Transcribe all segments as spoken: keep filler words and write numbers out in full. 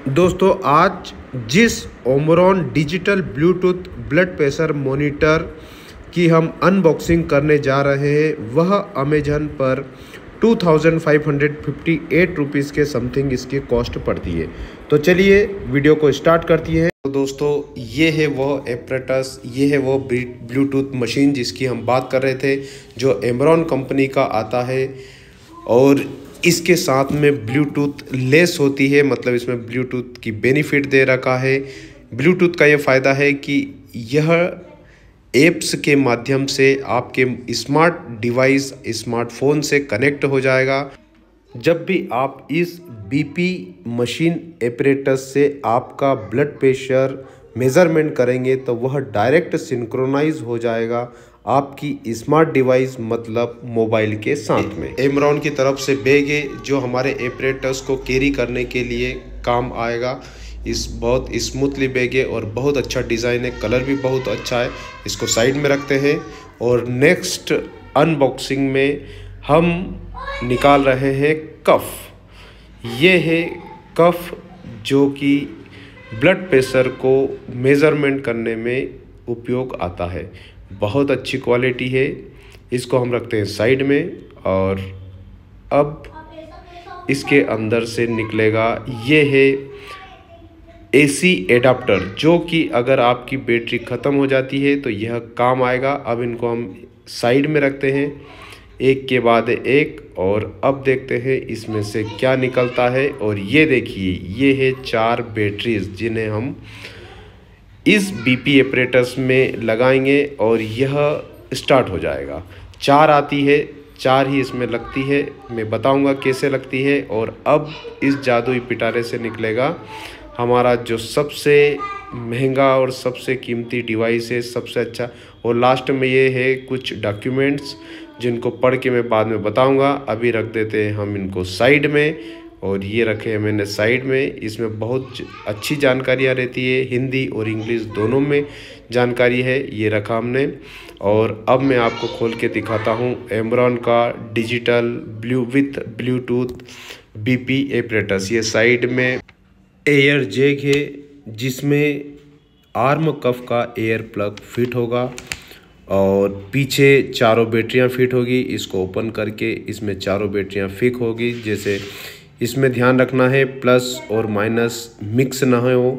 दोस्तों, आज जिस Omron digital bluetooth blood pressure monitor की हम अनबॉक्सिंग करने जा रहे हैं वह अमेजन पर two thousand five hundred fifty eight rupees के समथिंग इसकी कॉस्ट पड़ती है। तो चलिए वीडियो को स्टार्ट करती है। तो दोस्तों, ये है वो एपरेटस, ये है वो ब्लूटूथ मशीन जिसकी हम बात कर रहे थे, जो ओमरॉन कंपनी का आता है और इसके साथ में ब्लूटूथ लेस होती है, मतलब इसमें ब्लूटूथ की बेनिफिट दे रखा है। ब्लूटूथ का ये फ़ायदा है कि यह एप्स के माध्यम से आपके स्मार्ट डिवाइस स्मार्टफोन से कनेक्ट हो जाएगा। जब भी आप इस बीपी मशीन एपरेटस से आपका ब्लड प्रेशर मेज़रमेंट करेंगे तो वह डायरेक्ट सिंक्रोनाइज हो जाएगा आपकी स्मार्ट डिवाइस मतलब मोबाइल के साथ में। ओमरॉन की तरफ से बैग है जो हमारे एपरेटस को कैरी करने के लिए काम आएगा। इस बहुत स्मूथली बैग है और बहुत अच्छा डिज़ाइन है, कलर भी बहुत अच्छा है। इसको साइड में रखते हैं और नेक्स्ट अनबॉक्सिंग में हम निकाल रहे हैं कफ। ये है कफ जो कि ब्लड प्रेशर को मेज़रमेंट करने में उपयोग आता है। बहुत अच्छी क्वालिटी है। इसको हम रखते हैं साइड में और अब इसके अंदर से निकलेगा ये है एसी एडाप्टर, जो कि अगर आपकी बैटरी ख़त्म हो जाती है तो यह काम आएगा। अब इनको हम साइड में रखते हैं एक के बाद एक और अब देखते हैं इसमें से क्या निकलता है। और ये देखिए, ये है चार बैटरीज जिन्हें हम इस बीपी एपरेटस में लगाएंगे और यह स्टार्ट हो जाएगा। चार आती है, चार ही इसमें लगती है। मैं बताऊंगा कैसे लगती है। और अब इस जादुई पिटारे से निकलेगा हमारा जो सबसे महंगा और सबसे कीमती डिवाइस है, सबसे अच्छा। और लास्ट में ये है कुछ डॉक्यूमेंट्स जिनको पढ़ के मैं बाद में बताऊंगा। अभी रख देते हैं हम इनको साइड में और ये रखे हैं मैंने साइड में। इसमें बहुत अच्छी जानकारियाँ रहती है, हिंदी और इंग्लिश दोनों में जानकारी है। ये रखा हमने और अब मैं आपको खोल के दिखाता हूँ ओमरॉन का digital blue with bluetooth BP apparatus. ये साइड में एयर जैक है जिसमें आर्म कफ का एयर प्लग फिट होगा और पीछे चारों बैटरियां फिट होगी। इसको ओपन करके इसमें चारों बैटरियां फिट होगी। जैसे इसमें ध्यान रखना है प्लस और माइनस मिक्स ना हो।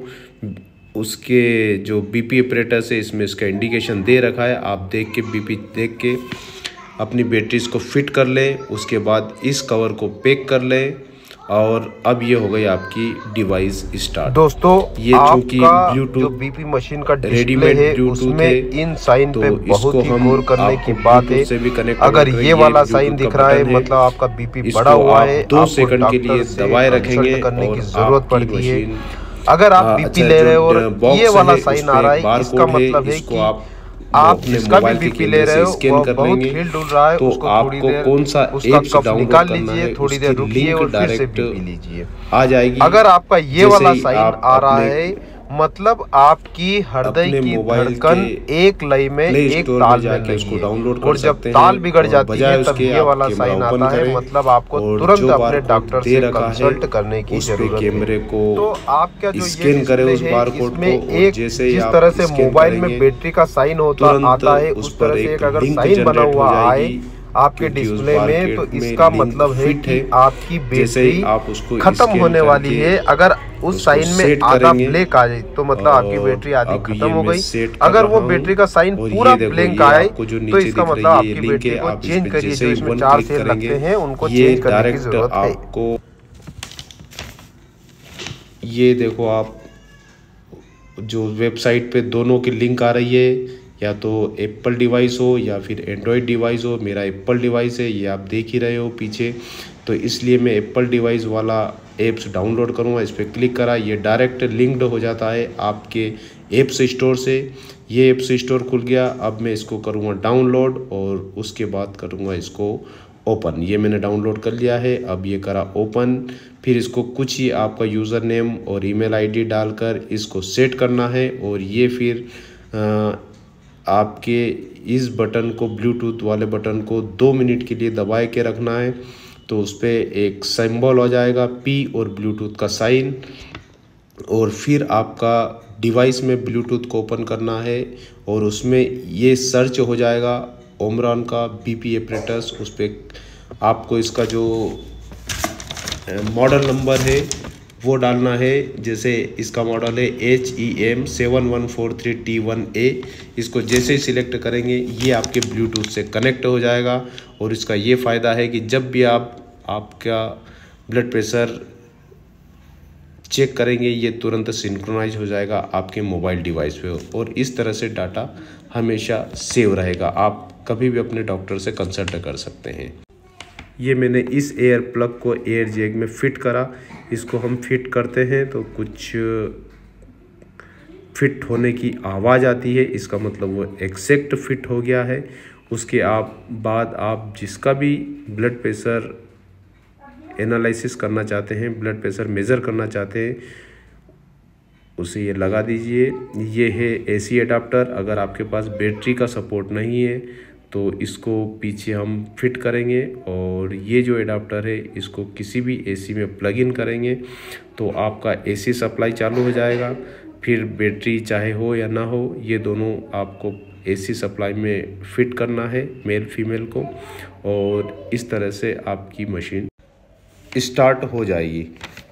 उसके जो बीपी एपरेटस है इसमें इसका इंडिकेशन दे रखा है। आप देख के बीपी देख के अपनी बैटरीज को फिट कर लें। उसके बाद इस कवर को पैक कर लें और अब ये हो गई आपकी डिवाइस स्टार्ट। दोस्तों, ये चूंकि ब्लूटूथ बीपी मशीन का रेडीमेड ब्लूटूथ है, इन साइन तो पे बहुत ही गौर करने की बात है। से भी कनेक्ट अगर ये वाला साइन दिख रहा है मतलब आपका बीपी बढ़ा हुआ है। दो सेकंड के लिए दबाए रखेंगे करने और की जरूरत पड़ती है। अगर आप बीपी ले रहे हो और ये वाला साइन आ रहा है, इसका मतलब है कि आप आप जिसका भी बीपी ले रहे हो वो बहुत हिल डुल रहा है, तो उसको थोड़ी आपको देर कौन सा उसका एप्स कफ डाउनलोड निकाल करना लीजिए, है, थोड़ी देर रुकिए और फिर से बीपी डायरेक्ट लीजिए आ जाएगी। अगर आपका ये वाला साइन आ रहा अपने है मतलब आपकी हृदय की धड़कन एक लय में एक ताल में नहीं है। और जब ताल बिगड़ जाती है तब ये वाला साइन आता है, मतलब आपको तुरंत अपने डॉक्टर से कंसल्ट करने की जरूरत है। तो आप क्या जो स्कैन करें उस बारकोड को, एक जिस तरह से मोबाइल में बैटरी का साइन होता आता है उस तरह से एक अगर साइन बना हुआ आए आपके डिस्प्ले में तो इसका मतलब है कि आपकी बैटरी खत्म होने वाली है। अगर उस साइन में आधा ब्लैक आ जाए तो मतलब आपकी बैटरी आधी खत्म हो गई। अगर वो बैटरी का साइन पूरा ब्लैंक आए तो इसका मतलब आपकी बैटरी को चेंज करिए। जो इसमें चार सेल लगते हैं उनको चेंज करने की जरूरत है। ये देखो, आप जो वेबसाइट पे दोनों की लिंक आ रही है, या तो एप्पल डिवाइस हो या फिर एंड्रॉयड डिवाइस हो। मेरा एप्पल डिवाइस है, ये आप देख ही रहे हो पीछे, तो इसलिए मैं एप्पल डिवाइस वाला ऐप्स डाउनलोड करूँगा। इस पर क्लिक करा, ये डायरेक्ट लिंक्ड हो जाता है आपके ऐप्स स्टोर से। ये ऐप्स स्टोर खुल गया। अब मैं इसको करूँगा डाउनलोड और उसके बाद करूँगा इसको ओपन। ये मैंने डाउनलोड कर लिया है। अब ये करा ओपन, फिर इसको कुछ ही आपका यूज़र नेम और ईमेल आईडी डालकर इसको सेट करना है। और ये फिर आ, आपके इस बटन को, ब्लूटूथ वाले बटन को दो मिनट के लिए दबाए के रखना है। तो उस पर एक सिंबल हो जाएगा पी और ब्लूटूथ का साइन। और फिर आपका डिवाइस में ब्लूटूथ को ओपन करना है और उसमें ये सर्च हो जाएगा ओमरॉन का बीपी एपरेटस। उस पर आपको इसका जो मॉडल नंबर है वो डालना है। जैसे इसका मॉडल है H E M seven one four three T one A. इसको जैसे ही सिलेक्ट करेंगे ये आपके ब्लूटूथ से कनेक्ट हो जाएगा। और इसका ये फ़ायदा है कि जब भी आप आपका ब्लड प्रेशर चेक करेंगे ये तुरंत सिंक्रोनाइज हो जाएगा आपके मोबाइल डिवाइस पे और इस तरह से डाटा हमेशा सेव रहेगा। आप कभी भी अपने डॉक्टर से कंसल्ट कर सकते हैं। ये मैंने इस एयर प्लग को एयर जैक में फ़िट करा। इसको हम फिट करते हैं तो कुछ फिट होने की आवाज़ आती है, इसका मतलब वो एक्जैक्ट फिट हो गया है। उसके आप बाद आप जिसका भी ब्लड प्रेशर एनालिसिस करना चाहते हैं, ब्लड प्रेशर मेज़र करना चाहते हैं, उसे ये लगा दीजिए। ये है एसी एडाप्टर। अगर आपके पास बैटरी का सपोर्ट नहीं है तो इसको पीछे हम फिट करेंगे और ये जो एडाप्टर है इसको किसी भी एसी में प्लग इन करेंगे तो आपका एसी सप्लाई चालू हो जाएगा। फिर बैटरी चाहे हो या ना हो, ये दोनों आपको एसी सप्लाई में फिट करना है मेल फीमेल को और इस तरह से आपकी मशीन स्टार्ट हो जाएगी।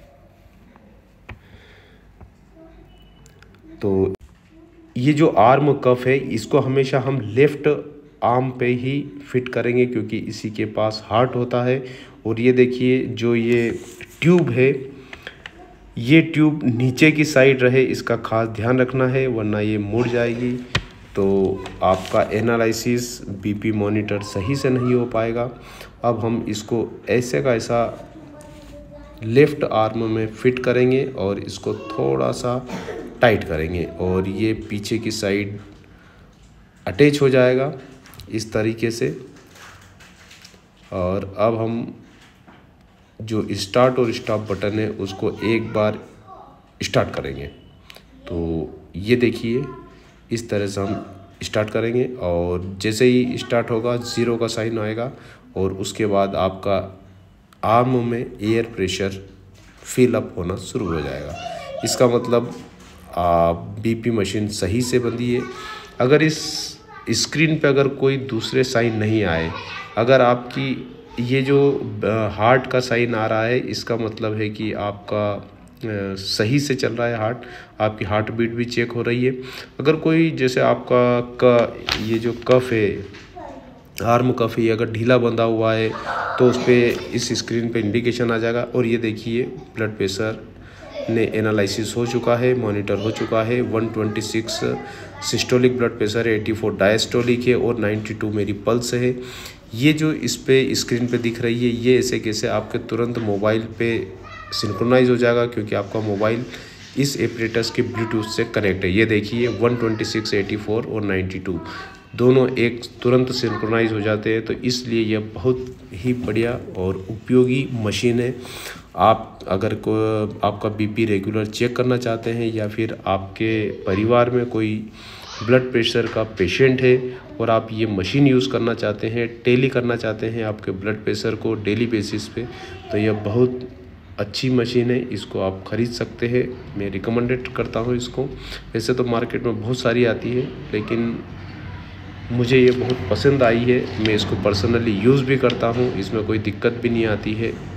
तो ये जो आर्म कफ है इसको हमेशा हम लेफ़्ट आर्म पे ही फिट करेंगे क्योंकि इसी के पास हार्ट होता है। और ये देखिए जो ये ट्यूब है, ये ट्यूब नीचे की साइड रहे, इसका खास ध्यान रखना है वरना ये मुड़ जाएगी तो आपका एनालिसिस बीपी मॉनिटर सही से नहीं हो पाएगा। अब हम इसको ऐसे का ऐसा लेफ़्ट आर्म में फिट करेंगे और इसको थोड़ा सा टाइट करेंगे और ये पीछे की साइड अटैच हो जाएगा इस तरीके से। और अब हम जो स्टार्ट और स्टॉप बटन है उसको एक बार स्टार्ट करेंगे तो ये देखिए इस तरह से हम स्टार्ट करेंगे और जैसे ही स्टार्ट होगा ज़ीरो का साइन आएगा और उसके बाद आपका आर्म में एयर प्रेशर फिल अप होना शुरू हो जाएगा। इसका मतलब बीपी मशीन सही से बंधी है। अगर इस स्क्रीन पे अगर कोई दूसरे साइन नहीं आए, अगर आपकी ये जो हार्ट का साइन आ रहा है इसका मतलब है कि आपका सही से चल रहा है हार्ट, आपकी हार्ट बीट भी चेक हो रही है। अगर कोई जैसे आपका का ये जो कफ है, आर्म कफ है, अगर ढीला बंधा हुआ है तो उस पर इस स्क्रीन पे इंडिकेशन आ जाएगा। और ये देखिए ब्लड प्रेशर ने एनालिसिस हो चुका है, मॉनिटर हो चुका है। One twenty six systolic blood pressure है, एटी फोर डायस्टोलिक है और नाइन्टी टू मेरी पल्स है। ये जो इस पे स्क्रीन पे दिख रही है ये ऐसे कैसे आपके तुरंत मोबाइल पे सिंक्रोनाइज हो जाएगा क्योंकि आपका मोबाइल इस एपरेटस के ब्लूटूथ से कनेक्ट है। ये देखिए one twenty six, eighty four और नाइन्टी टू दोनों एक तुरंत सिंक्रोनाइज हो जाते हैं। तो इसलिए यह बहुत ही बढ़िया और उपयोगी मशीन है। आप अगर को आपका बीपी रेगुलर चेक करना चाहते हैं या फिर आपके परिवार में कोई ब्लड प्रेशर का पेशेंट है और आप ये मशीन यूज़ करना चाहते हैं, टेली करना चाहते हैं आपके ब्लड प्रेशर को डेली बेसिस पे, तो यह बहुत अच्छी मशीन है। इसको आप ख़रीद सकते हैं, मैं रिकमेंडेड करता हूँ इसको। वैसे तो मार्केट में बहुत सारी आती है लेकिन मुझे ये बहुत पसंद आई है। मैं इसको पर्सनली यूज़ भी करता हूँ, इसमें कोई दिक्कत भी नहीं आती है।